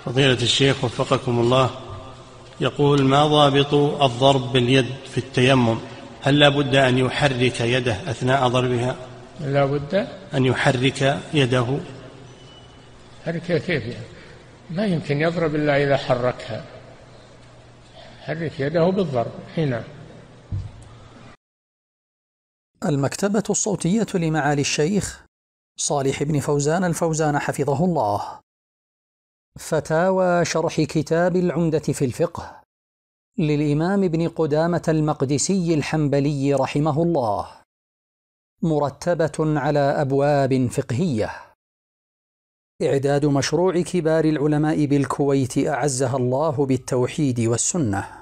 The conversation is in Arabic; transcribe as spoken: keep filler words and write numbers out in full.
فضيلة الشيخ وفقكم الله، يقول: ما ضابط الضرب باليد في التيمم؟ هل لا بد أن يحرك يده أثناء ضربها؟ لا بد أن يحرك يده. حركة كيف يعني؟ ما يمكن يضرب إلا إذا حركها، حرك يده بالضرب هنا. المكتبة الصوتية لمعالي الشيخ صالح بن فوزان الفوزان حفظه الله. فتاوى شرح كتاب العمدة في الفقه للإمام ابن قدامة المقدسي الحنبلي رحمه الله، مرتبة على أبواب فقهية. إعداد مشروع كبار العلماء بالكويت أعزها الله بالتوحيد والسنة.